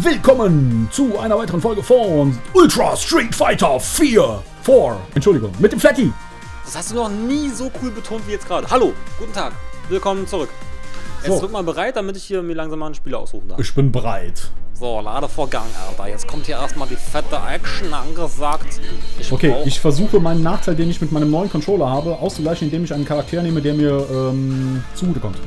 Willkommen zu einer weiteren Folge von Ultra Street Fighter 4. Entschuldigung, mit dem Flatty. Das hast du noch nie so cool betont wie jetzt gerade. Hallo, guten Tag, willkommen zurück. Jetzt drück mal bereit, damit ich hier mir langsam mal einen Spieler aussuchen darf. Ich bin bereit. So, Ladevorgang, Alter. Jetzt kommt hier erstmal die fette Action angesagt. Ich versuche meinen Nachteil, den ich mit meinem neuen Controller habe, auszugleichen, indem ich einen Charakter nehme, der mir zugutekommt.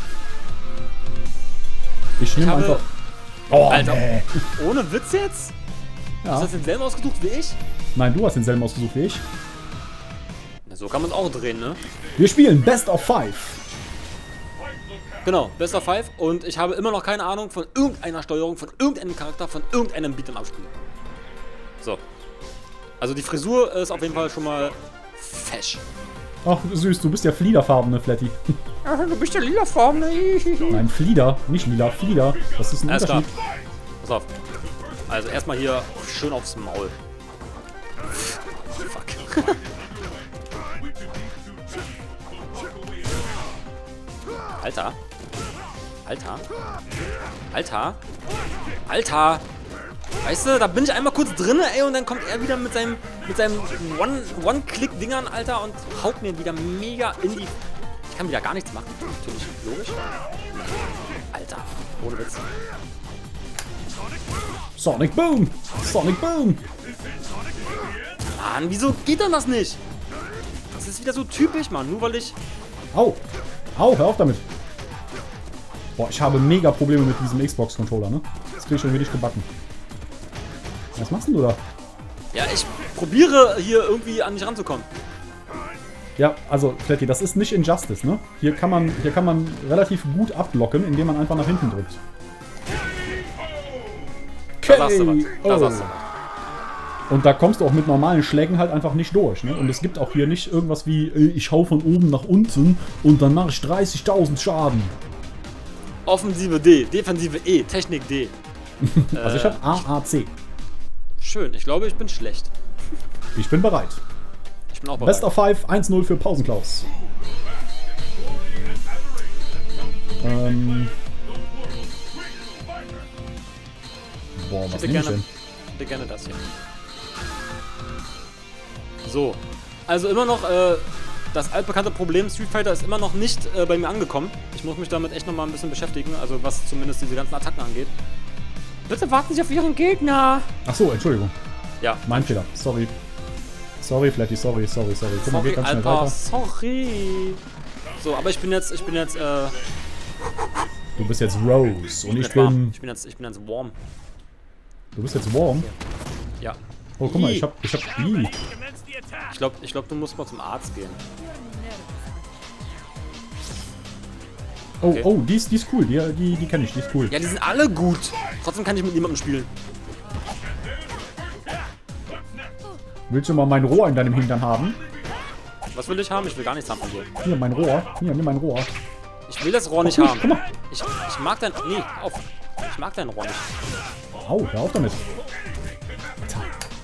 Ich nehme einfach... Oh, Alter, nee. Ohne Witz jetzt? Ja. Hast du denselben ausgesucht wie ich? Nein, du hast denselben ausgesucht wie ich. Na, so kann man es auch drehen, ne? Wir spielen Best of 5. Genau, Best of 5. Und ich habe immer noch keine Ahnung von irgendeiner Steuerung, von irgendeinem Charakter, von irgendeinem Beat'em-up-Spiel. So. Also die Frisur ist auf jeden Fall schon mal fesch. Ach, süß, du bist ja fliederfarbene, Flatty. Ach, du bist ja lilafarbene. Nein, Flieder, nicht lila, Flieder. Das ist ein Alles klar. Unterschied. Pass auf. Also erstmal hier schön aufs Maul. Fuck. Alter. Alter. Alter. Alter. Weißt du, da bin ich einmal kurz drin, ey, und dann kommt er wieder mit seinem One-Click-Dingern, Alter, und haut mir wieder mega in die... Ich kann wieder gar nichts machen. Natürlich, logisch. Alter, ohne Witz. Sonic Boom! Sonic Boom! Mann, wieso geht denn das nicht? Das ist wieder so typisch, Mann, nur weil ich... Au! Au, hör auf damit! Boah, ich habe mega Probleme mit diesem Xbox-Controller, ne? Das krieg ich schon wieder nicht gebacken. Was machst denn du da? Ja, ich probiere hier irgendwie an mich ranzukommen. Ja, also, Flatty, das ist nicht Injustice, ne? Hier kann man relativ gut abblocken, indem man einfach nach hinten drückt. Da sagst du was. Da sagst du was. Und da kommst du auch mit normalen Schlägen halt einfach nicht durch, ne? Und es gibt auch hier nicht irgendwas wie, ich hau von oben nach unten und dann mache ich 30.000 Schaden. Offensive D, Defensive E, Technik D. Also ich habe AAC. Schön, ich glaube, ich bin schlecht. Ich bin bereit. Ich bin auch bereit. Best of 5, 1-0 für Pausenklaus. Boah, was nehme ich denn? Ich hätte gerne das hier. So. Also immer noch, das altbekannte Problem Street Fighter ist immer noch nicht bei mir angekommen. Ich muss mich damit echt noch mal ein bisschen beschäftigen, also was zumindest diese ganzen Attacken angeht. Bitte warten Sie auf Ihren Gegner! Ach so, Entschuldigung. Ja. Mein Fehler, sorry. Sorry, Flatty, sorry. Guck mal, geht ganz schnell weiter. Sorry. So, aber ich bin jetzt, Du bist jetzt Rose und ich warm. bin... Ich bin jetzt warm. Du bist jetzt warm? Ja. Oh, guck mal, ich hab... Ich glaub, du musst mal zum Arzt gehen. Oh, Okay. oh, die ist cool, die kenne ich, die ist cool. Ja, die sind alle gut. Trotzdem kann ich mit niemandem spielen. Willst du mal mein Rohr in deinem Hintern haben? Was will ich haben? Ich will gar nichts haben von dir. Hier, mein Rohr. Hier, nimm mein Rohr. Ich will das Rohr nicht Guck haben. mal. Ich mag dein... Nee, auf. Ich mag dein Rohr nicht. Au, hör auf damit. Alter.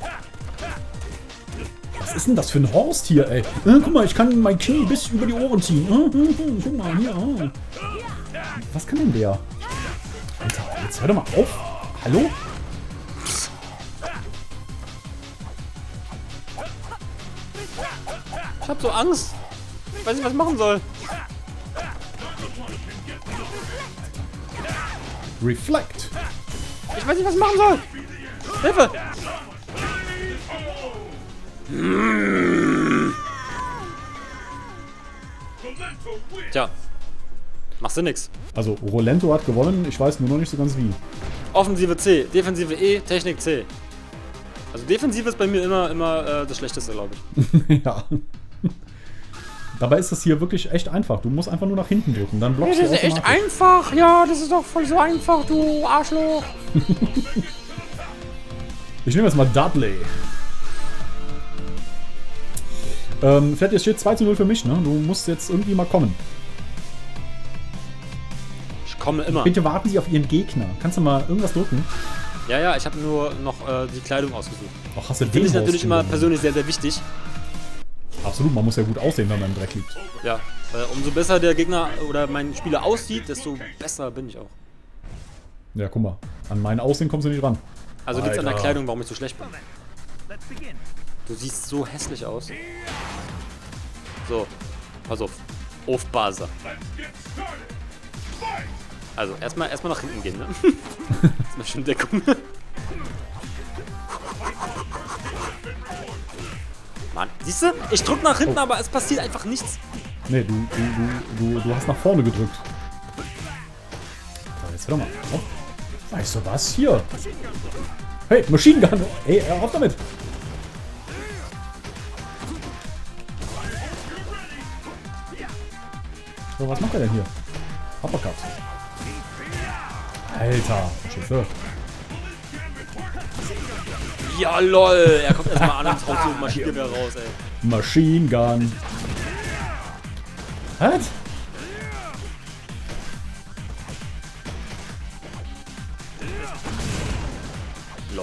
Was ist denn das für ein Horst hier, ey? Guck mal, ich kann mein Knie bis über die Ohren ziehen. Guck mal, hier. Was kann denn der? Alter, jetzt hör doch mal auf. Hallo? Ich hab so Angst. Ich weiß nicht, was ich machen soll. Reflect. Ich weiß nicht, was ich machen soll. Hilfe! Tja. Machst du nix. Also, Rolento hat gewonnen, ich weiß nur noch nicht so ganz wie. Offensive C, Defensive E, Technik C. Also Defensive ist bei mir immer das Schlechteste, glaube ich. Ja. Dabei ist das hier wirklich echt einfach. Du musst einfach nur nach hinten drücken, dann blockst du Das ist echt automatisch. einfach. Ja, das ist doch voll so einfach, du Arschloch. Ich nehme jetzt mal Dudley. Flat, jetzt steht 2:0 für mich, ne? Du musst jetzt irgendwie mal kommen. Ich komme immer. Bitte warten Sie auf Ihren Gegner. Kannst du mal irgendwas drücken? Ja, ich habe nur noch die Kleidung ausgesucht. Ach, hast du Finde ich den natürlich immer rausgenommen? persönlich sehr, sehr wichtig. Absolut, man muss ja gut aussehen, wenn man im Dreck liegt. Ja, umso besser der Gegner oder mein Spieler aussieht, desto besser bin ich auch. Ja, guck mal. An mein Aussehen kommst du nicht ran. Also liegt es an der Alter. Kleidung, warum ich so schlecht bin. Du siehst so hässlich aus. So, pass auf. Aufbase. Also, erstmal nach hinten gehen, ne? Erstmal schön Deckung. Mann, siehst du? Ich drück nach hinten, aber es passiert einfach nichts. Nee, du hast nach vorne gedrückt. So, jetzt hör doch mal auf. Weißt du was? Hier. Hey, Machine Gun. Ey, hör auf damit. So, was macht er denn hier? Uppercut. Alter, Schiffe. Ja, lol. Er kommt erstmal an und haut so ein Maschinengewehr raus, ey. Machine Gun. Was? Lol.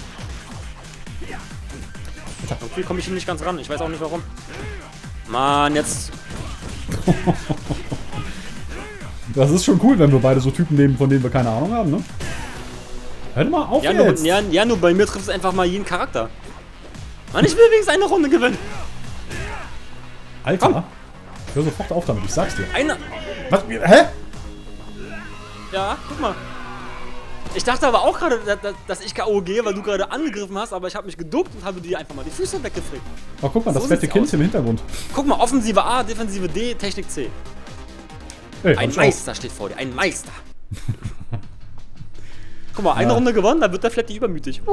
Irgendwie komme ich hier nicht ganz ran. Ich weiß auch nicht warum. Mann, jetzt. Das ist schon cool, wenn wir beide so Typen nehmen, von denen wir keine Ahnung haben, ne? Hör mal auf Ja, jetzt! nur bei mir trifft es einfach mal jeden Charakter. Mann, ich will wenigstens eine Runde gewinnen. Alter, Komm. hör sofort auf damit, ich sag's dir. Eine. Was? Hä? Ja, guck mal. Ich dachte aber auch gerade, dass ich K.O. gehe, weil du gerade angegriffen hast, aber ich habe mich geduckt und habe dir einfach mal die Füße weggeflickt. Oh, guck mal, das So fette sieht's Kind aus. im Hintergrund. Guck mal, Offensive A, Defensive D, Technik C. Hey, Ein Meister steht vor dir, ein Meister. Guck mal, eine Runde gewonnen, dann wird der Flatty übermütig.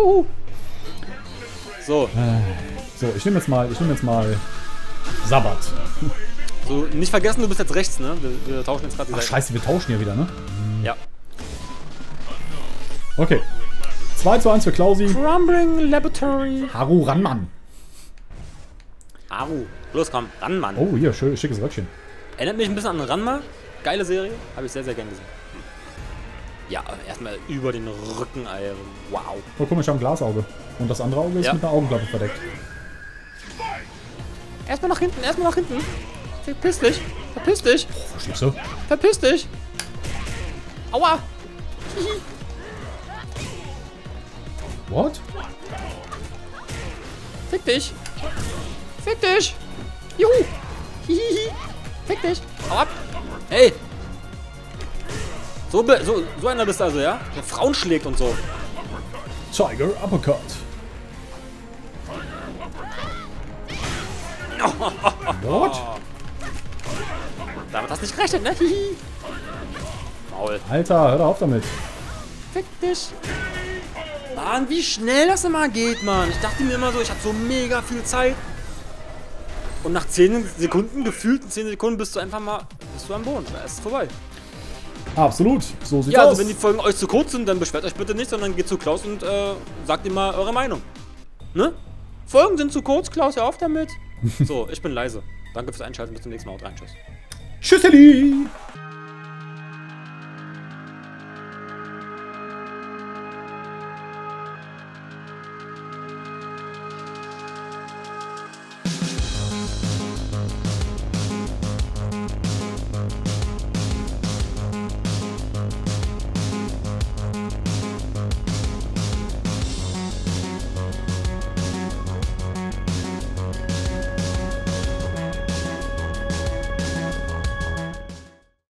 So, So, ich nehme jetzt mal Sabbat. so, nicht vergessen, du bist jetzt rechts, ne? Wir tauschen jetzt gerade die Ach Seite. scheiße, wir tauschen hier wieder, ne? Ja. Okay. 2:1 für Klausi. Crumbling Laboratory. Haru Ranman. Aru. Los, komm, Ranma. Oh, hier, schickes Röckchen. Erinnert mich ein bisschen an Ranma. Geile Serie. Habe ich sehr, sehr gern gesehen. Ja, erstmal über den Rücken, ey. Wow. Oh, guck mal, ich habe ein Glasauge. Und das andere Auge ist Ja. mit einer Augenklappe verdeckt. Erstmal nach hinten, erstmal nach hinten. Verpiss dich. Verpiss dich. Verstehst du? Verpiss dich. Aua. Hihi. What? Fick dich. Fick dich. Juhu. Hihihi. Fick dich. Hau ab. Hey. So einer bist du also, ja? Der Frauen schlägt und so. Tiger Uppercut. What? Damit hast du nicht gerechnet, ne? Hihi. Maul. Alter, hör doch auf damit. Fick dich. Mann, wie schnell das immer geht, Mann. Ich dachte mir immer so, ich hatte so mega viel Zeit. Und nach 10 Sekunden, gefühlten 10 Sekunden, bist du einfach mal, am Boden. Da ist es vorbei. Absolut, so sieht's Ja, aus. also wenn die Folgen euch zu kurz sind, dann beschwert euch bitte nicht, sondern geht zu Klaus und sagt ihm mal eure Meinung. Ne? Folgen sind zu kurz, Klaus, hör auf damit. So, ich bin leise. Danke fürs Einschalten, bis zum nächsten Mal. Haut rein, tschüss. Tschüsseli!